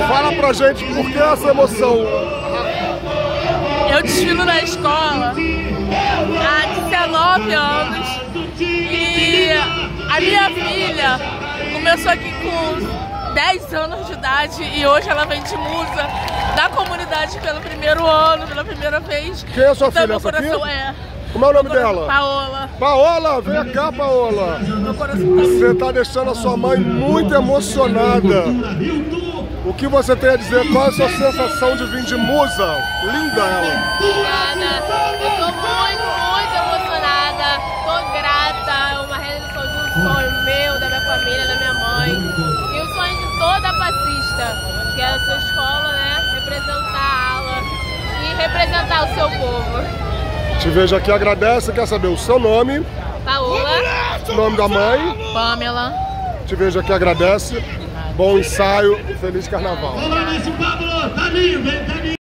Fala pra gente por que essa emoção. Eu desfilo na escola há 19 anos e a minha filha começou aqui com 10 anos de idade e hoje ela vem de musa da comunidade pelo primeiro ano, pela primeira vez. Quem é a sua filha? Meu Essa coração aqui? Como é o nome dela? Paola. Paola, vem cá, Paola. Meu coração Você tá deixando a sua mãe muito emocionada. O que você tem a dizer? Qual é a sua sensação de vir de musa? Linda ela. Obrigada. Eu tô muito emocionada. Tô grata. É uma realização de um sonho meu, da minha família, da minha mãe. E o sonho de toda passista, que é a sua escola, né? Representar a ala e representar o seu povo. Te vejo aqui, agradece. Quer saber o seu nome? Paola. O nome da mãe? Pamela. Te vejo aqui, agradece. Bom ensaio e feliz carnaval. Vamos lá, Pablo, tá lindo, vem cá.